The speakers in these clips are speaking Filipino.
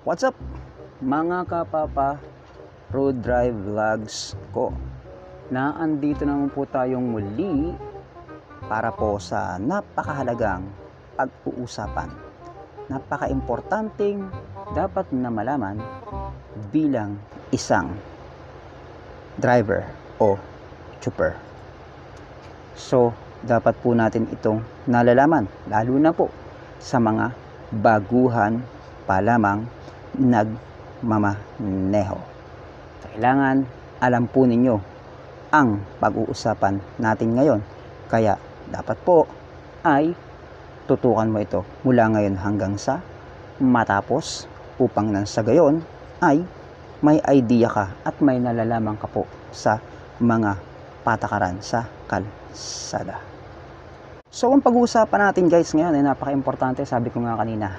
What's up mga kapapa road drive vlogs ko? Naandito naman po tayong muli para po sa napakahalagang pag-uusapan. Napaka-importanting dapat na malaman bilang isang driver o chopper. So, dapat po natin itong nalalaman, lalo na po sa mga baguhan pa lamang nagmamaneho. Kailangan alam po ninyo ang pag-uusapan natin ngayon. Kaya dapat po ay tutukan mo ito mula ngayon hanggang sa matapos upang nang sa gayon ay may idea ka at may nalalaman ka po sa mga patakaran sa kalsada. So ang pag-uusapan natin guys ngayon ay napaka-importante, sabi ko nga kanina.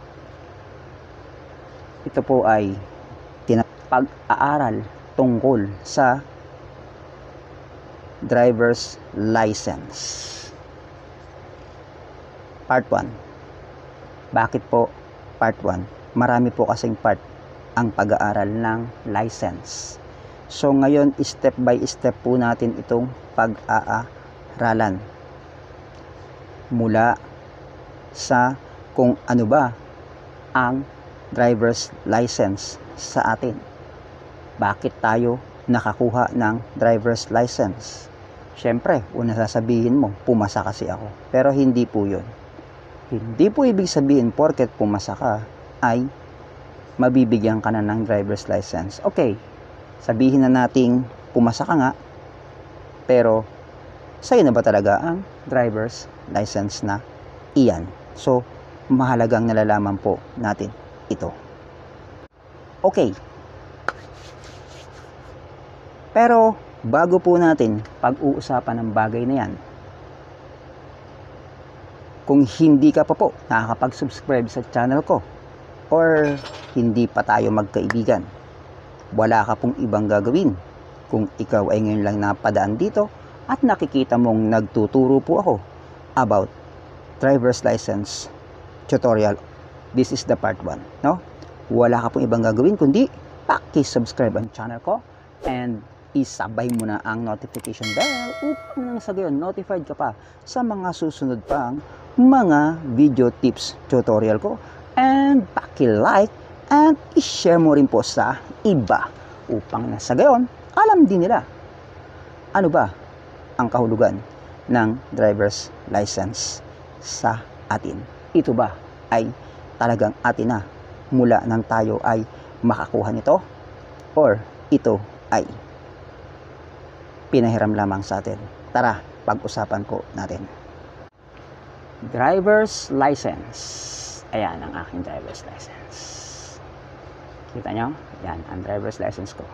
Ito po ay pag-aaral tungkol sa driver's license. Part 1. Bakit po part 1? Marami po kasing part ang pag-aaral ng license. So ngayon, step by step po natin itong pag-aaralan. Mula sa kung ano ba ang driver's license sa atin. Bakit tayo nakakuha ng driver's license? Siyempre, una sasabihin mo, pumasa kasi ako. Pero hindi po yun. Hindi po ibig sabihin porket pumasa ka ay mabibigyan ka na ng driver's license. Okay, sabihin na nating pumasa ka nga, pero sa'yo na ba talaga ang driver's license na iyan? So, mahalagang nalalaman po natin ito. Okay. Pero bago po natin pag-uusapan ng bagay na yan, kung hindi ka pa po nakakapag-subscribe sa channel ko or hindi pa tayo magkaibigan, wala ka pong ibang gagawin. Kung ikaw ay ngayon lang napadaan dito at nakikita mong nagtuturo po ako about driver's license tutorial, this is the part 1, no? Wala ka pong ibang gagawin kundi paki-subscribe ang channel ko and isabay mo na ang notification bell upang nang sa gayon notified ka pa sa mga susunod pang mga video tips tutorial ko, and paki-like and i-share mo rin po sa iba upang nang sa gayon alam din nila ano ba ang kahulugan ng driver's license sa atin. Ito ba ay talagang atin na mula nang tayo ay makakuha nito, or ito ay pinahiram lamang sa atin? Tara, pag-usapan po natin. Driver's license. Ayan ang aking driver's license. Kita nyo? Yan ang driver's license ko.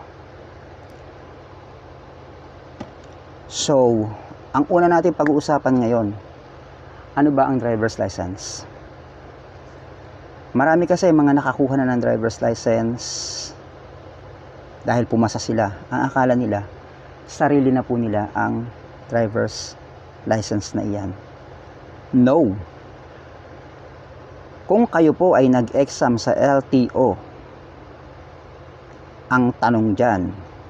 So, ang una natin pag-uusapan ngayon, ano ba ang driver's license? Marami kasi mga nakakuha na ng driver's license dahil pumasa sila. Ang akala nila, sarili na po nila ang driver's license na iyan. No. Kung kayo po ay nag-exam sa LTO, ang tanong dyan,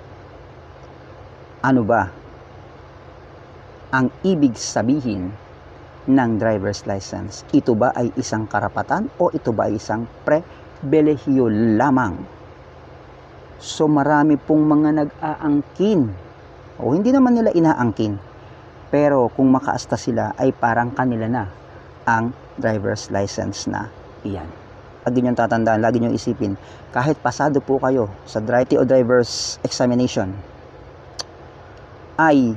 ano ba ang ibig sabihin ng driver's license? Ito ba ay isang karapatan o ito ba ay isang pribilehiyo lamang? So marami pong mga nag-aangkin, o hindi naman nila inaangkin, pero kung makaasta sila ay parang kanila na ang driver's license na iyan. Lagi niyong tatandaan, lagi niyong isipin, kahit pasado po kayo sa DRITO driver's examination, ay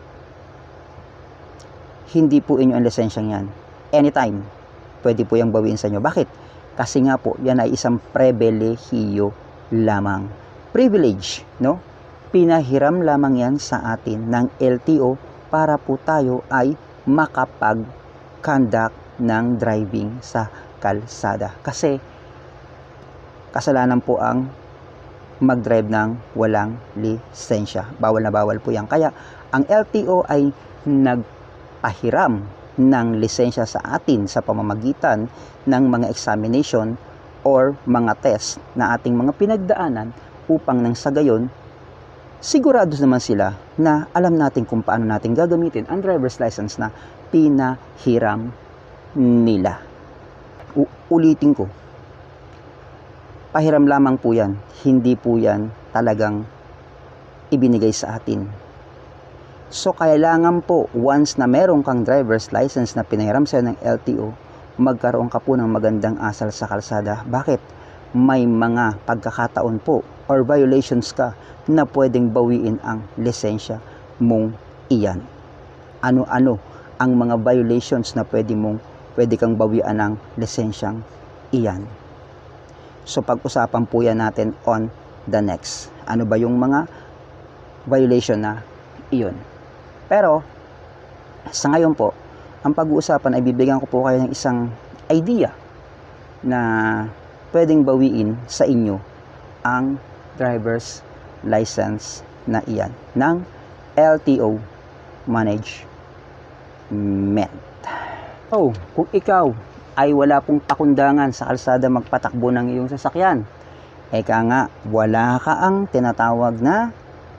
hindi po inyo ang lisensyang yan. Anytime, pwede po yung bawiin sa inyo. Bakit? Kasi nga po, yan ay isang pribilehiyo lamang. Privilege, no? Pinahiram lamang yan sa atin ng LTO para po tayo ay makapag-conduct ng driving sa kalsada. Kasi, kasalanan po ang mag-drive ng walang lisensya. Bawal na bawal po yan. Kaya, ang LTO ay pahiram ng lisensya sa atin sa pamamagitan ng mga examination or mga test na ating mga pinagdaanan upang nang sa gayon, sigurados naman sila na alam natin kung paano natin gagamitin ang driver's license na pinahiram nila. Ulitin ko, pahiram lamang po yan, hindi po yan talagang ibinigay sa atin. So kailangan po, once na meron kang driver's license na pinahiram sa'yo ng LTO, magkaroon ka po ng magandang asal sa kalsada. Bakit? May mga pagkakataon po or violations ka na pwedeng bawiin ang lisensya mong iyan. Ano-ano ang mga violations na pwede kang bawian ng lisensyang iyan? So pag-usapan po yan natin on the next. Ano ba yung mga violation na iyon? Pero sa ngayon po, ang pag-uusapan ay bibigyan ko po kayo ng isang idea na pwedeng bawiin sa inyo ang driver's license na iyan ng LTO management. So, kung ikaw ay wala pong pakundangan sa kalsada magpatakbo ng iyong sasakyan, eka nga, wala ka ang tinatawag na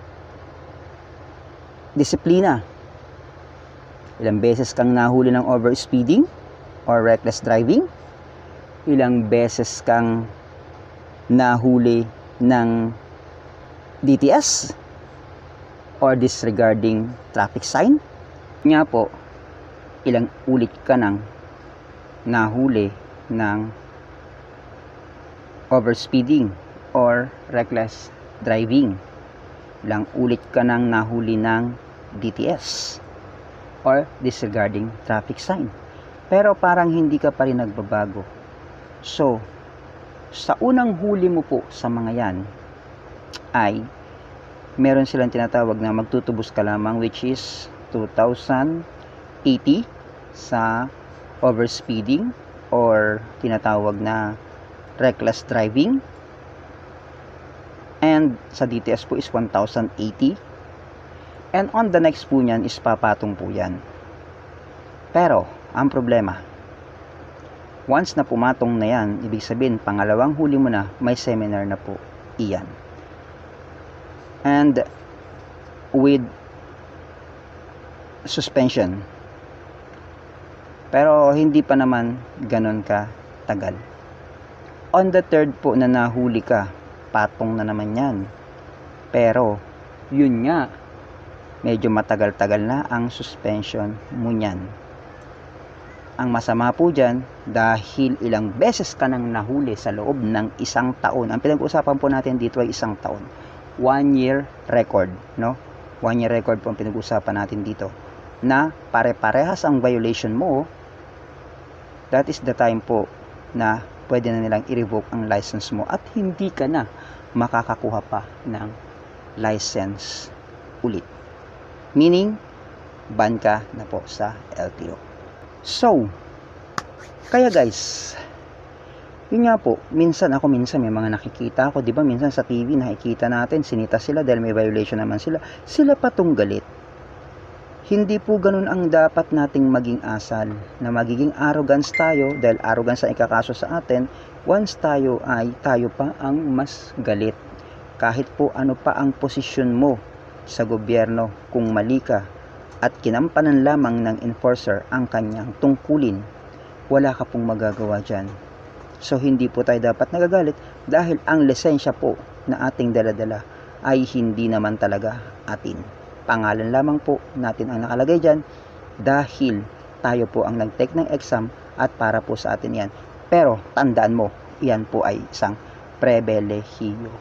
disiplina. Ilang beses kang nahuli ng overspeeding or reckless driving? Ilang beses kang nahuli ng DTS or disregarding traffic sign? Nga po, ilang ulit ka nang nahuli ng overspeeding or reckless driving? Ilang ulit ka nang nahuli ng DTS or disregarding traffic sign? Pero parang hindi ka pa rin nagbabago. So, sa unang huli mo po sa mga yan ay meron silang tinatawag na magtutubos ka lamang, which is 2,080 sa overspeeding or tinatawag na reckless driving, and sa DTS po is 1,080, and on the next po nyan is papatong po yan. Pero ang problema, once na pumatong na yan, ibig sabihin pangalawang huli mo na, may seminar na po iyan, and with suspension. Pero hindi pa naman ganon ka tagal. On the third po na nahuli ka, patong na naman yan. Pero yun nga, medyo matagal-tagal na ang suspension mo nyan. Ang masama po dyan, dahil ilang beses ka nang nahuli sa loob ng isang taon. Ang pinag-uusapan po natin dito ay isang taon. 1 year record, no? 1 year record po ang pinag-uusapan natin dito. Na pare-parehas ang violation mo, that is the time po na pwede na nilang i-revoke ang license mo at hindi ka na makakakuha pa ng license ulit. Meaning, ban ka na po sa LTO. So, kaya guys, yun nga po, minsan may mga nakikita ako, di ba, minsan sa TV nakikita natin, sinita sila dahil may violation naman sila pa tong galit. Hindi po ganun ang dapat nating maging asal, na magiging arrogance tayo dahil arrogance ang ikakaso sa atin, once tayo pa ang mas galit. Kahit po ano pa ang posisyon mo sa gobyerno, kung mali ka at kinampanan lamang ng enforcer ang kanyang tungkulin, wala ka pong magagawa dyan. So hindi po tayo dapat nagagalit dahil ang lisensya po na ating daladala ay hindi naman talaga atin. Pangalan lamang po natin ang nakalagay dyan dahil tayo po ang nag-take ng exam at para po sa atin yan. Pero tandaan mo, yan po ay isang pribilehiyo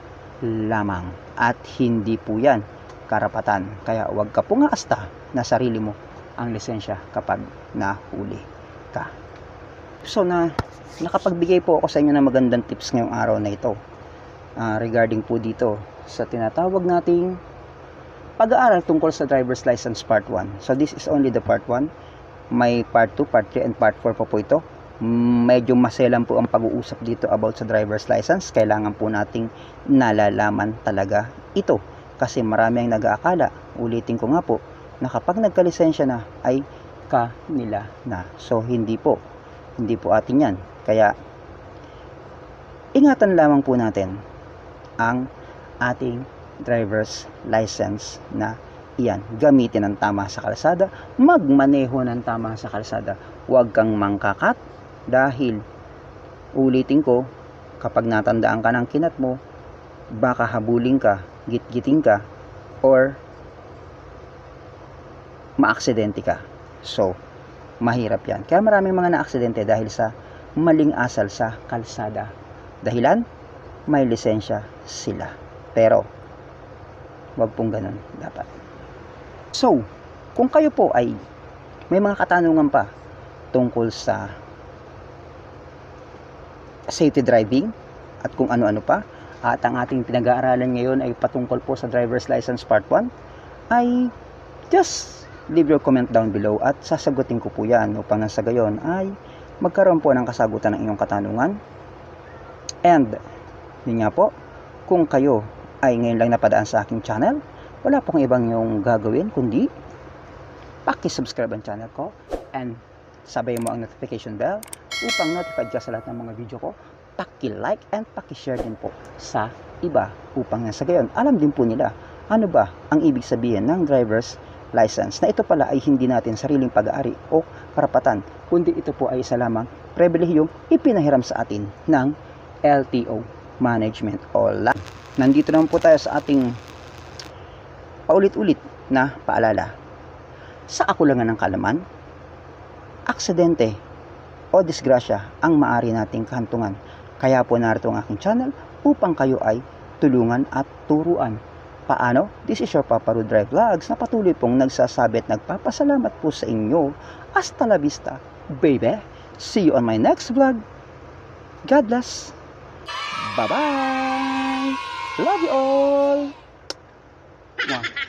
lamang at hindi po yan karapatan. Kaya huwag ka pong aasta na sarili mo ang lisensya kapag nahuli ka. So nakapagbigay po ako sa inyo ng magandang tips ngayong araw na ito regarding po dito sa tinatawag nating pag-aaral tungkol sa driver's license part 1. So this is only the part 1. May part 2, part 3, and part 4 pa po ito. Medyo maselan po ang pag-uusap dito about sa driver's license. Kailangan po nating nalalaman talaga ito. Kasi marami ang nag-aakala, ulitin ko nga po, na kapag nagkalisensya na ay kanila na. So hindi po atin yan. Kaya ingatan lamang po natin ang ating driver's license na iyan. Gamitin ng tama sa kalsada, magmaneho ng tama sa kalsada. Huwag kang mangkakat dahil ulitin ko, kapag natandaan ka ng kinat mo, baka habulin ka, gitgiting ka, or maaksidente ka. So, mahirap yan. Kaya maraming mga naaksidente dahil sa maling asal sa kalsada. Dahilan, may lisensya sila. Pero, wag pong ganun dapat. So, kung kayo po ay may mga katanungan pa tungkol sa safety driving at kung ano-ano pa, at ang ating pinag-aaralan ngayon ay patungkol po sa driver's license part 1, ay just leave your comment down below at sasagutin ko po yan upang nang sa gayon ay magkaroon po ng kasagutan ng inyong katanungan. And yun nga po, kung kayo ay ngayon lang napadaan sa aking channel, wala pong ibang yung gagawin kundi paki-subscribe ang channel ko and sabay mo ang notification bell upang notified ka sa lahat ng mga video ko. Paki-like and paki-share din po sa iba upang nang sa gayon alam din po nila ano ba ang ibig sabihin ng driver's license, na ito pala ay hindi natin sariling pag-aari o karapatan, kundi ito po ay isa lamang pribilehiyong ipinahiram sa atin ng LTO management o LAM. Nandito naman po tayo sa ating paulit-ulit na paalala. Sa akulangan ng kalaman, aksidente o disgrasya ang maaari nating kahantungan. Kaya po narito ang aking channel upang kayo ay tulungan at turuan. Paano? This is your Papa Ru Drive Vlogs na patuloy pong nagsasabi at nagpapasalamat po sa inyo. Hasta la vista, baby. See you on my next vlog. God bless. Bye-bye. Love you all. Mwah.